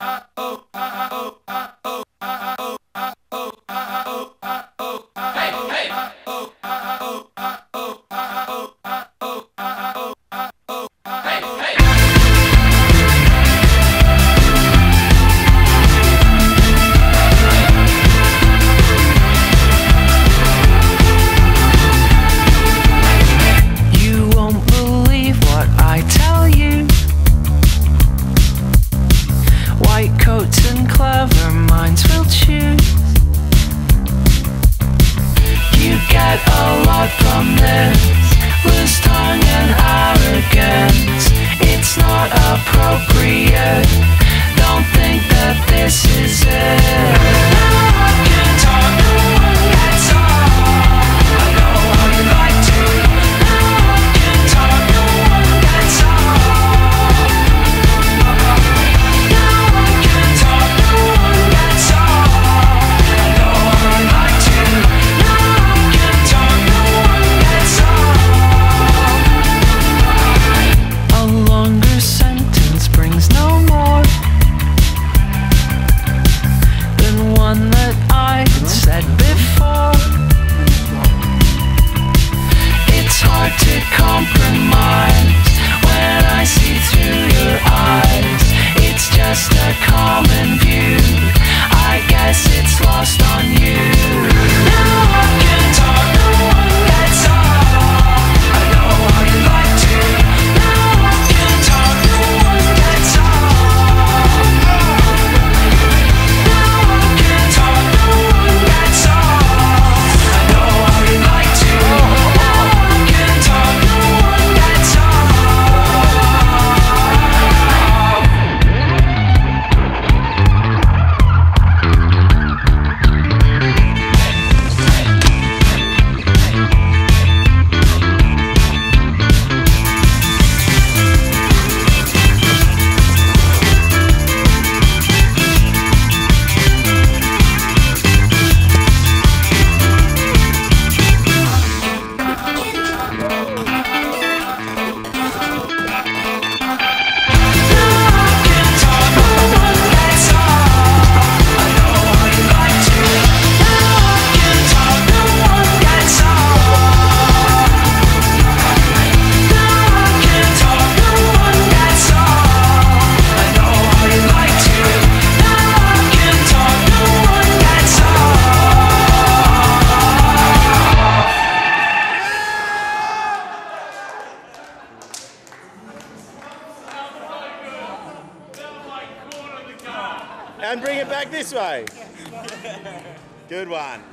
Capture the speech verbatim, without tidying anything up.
A lot from this loose tongue and arrogance. It's not appropriate. Don't think that this is it. I can talk, no one gets off. I know how you like to. I can talk, no one gets off. Now I can talk, no one gets off. I know how you like to. A longer sentence brings no more than one that I said before. It's hard to compromise when I see through your eyes. It's just a common view. I guess it's lost on you. Now I can talk, no one gets off. I know how you like to. Now I can talk, no one gets off. Now I can talk, no one gets off. I know how you like to. Now I can talk, no one gets off. And bring it back this way. Good one.